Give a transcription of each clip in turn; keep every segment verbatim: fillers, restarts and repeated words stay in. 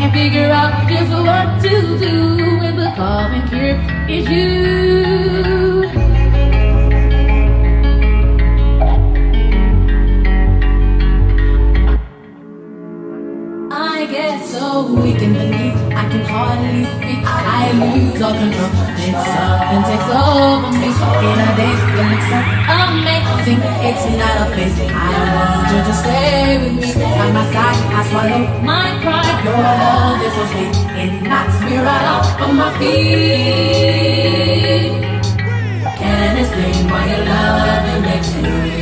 can't figure out just what to do when the common cure is you. I get so weak in the knees, I can hardly speak. I lose all control, then something takes over me. In a day, it looks so amazing. It's not a phase, I want you to stay with me. By my side, I swallow my pride. Your love is so sweet, it knocks me right off of my feet. Can't explain why your love it makes me weak.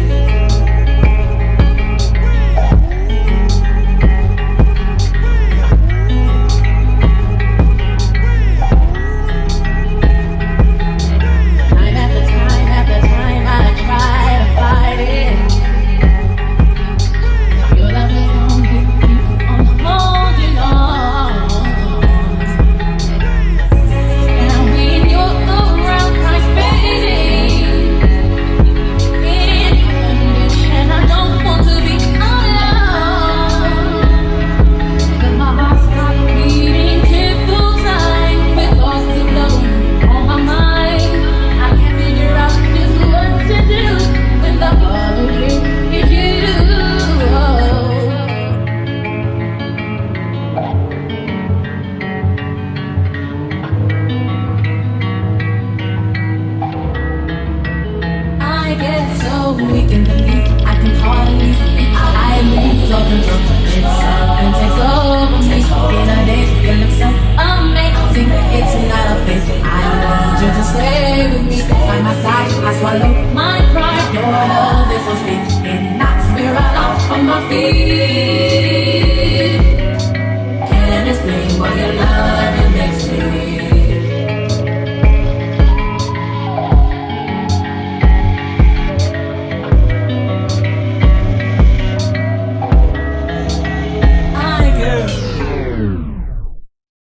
I get so weak in the knees, I can hardly speak. I lose all control, it's something takes over me. In a day, you look so amazing. It's not a phase, I want you to stay with me. By my side, I swallow my pride. Your love is so sweet, it knocks me right off of my feet.